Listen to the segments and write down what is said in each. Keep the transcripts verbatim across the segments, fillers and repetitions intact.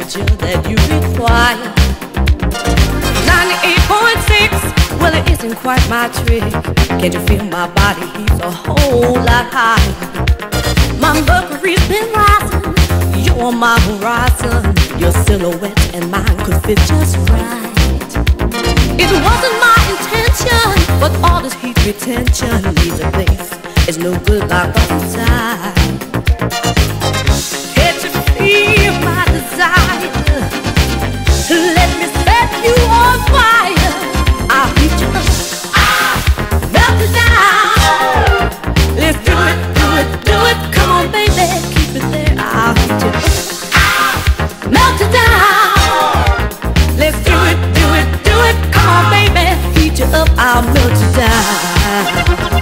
temperature that you require. ninety-eight point six, well it isn't quite my trick. Can't you feel my body heat's a whole lot higher? My mercury's been rising, you're on my horizon. Your silhouette and mine could fit just right. It wasn't my intention, but all this heat retention needs a base. It's no good like outside. Can't you feel my desire? Let me set you on fire. I'll heat you up, I'll melt it down. Let's do it, do it, do it. Come on, baby, keep it there. I'll heat you up, I'll melt it down. Let's do it, do it, do it. Come on, baby, heat you up, I'll melt you down.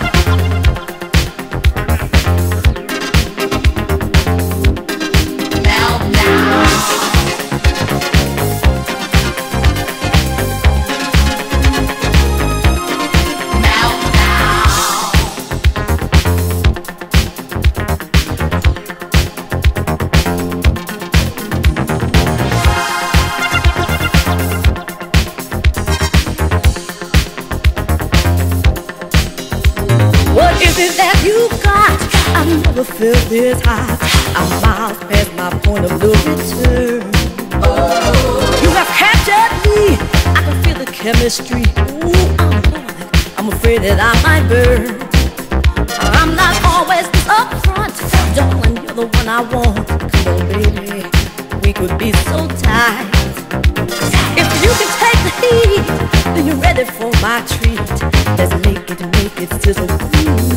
What is it that you got? I've never felt this hot. I'm miles past my point of no return. Oh, you have captured me. I can feel the chemistry. Ooh, I'm bored. I'm afraid that I might burn. I'm not always upfront, darling. You're the one I want. Come on, baby, we could be so tight. If you can take the heat, then you're ready for my treat. Let's make it, make it sizzle. Ooh.